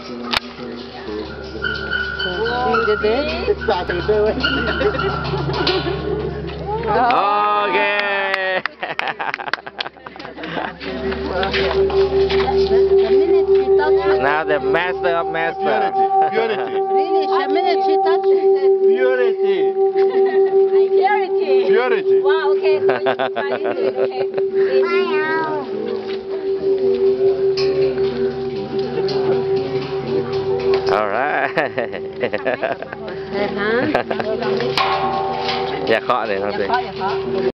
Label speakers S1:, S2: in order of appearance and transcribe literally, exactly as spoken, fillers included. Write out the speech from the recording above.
S1: Okay. Now the master of master.
S2: Purity.
S3: Really, the minute she touches
S2: Purity.
S4: Purity.
S2: Purity.
S4: Wow, okay, so you try to do it, okay?
S1: All right.
S3: ฮะ
S1: อย่าเคาะเลยนะ
S4: อย่า
S1: สิ
S4: เคาะอย่าเคาะ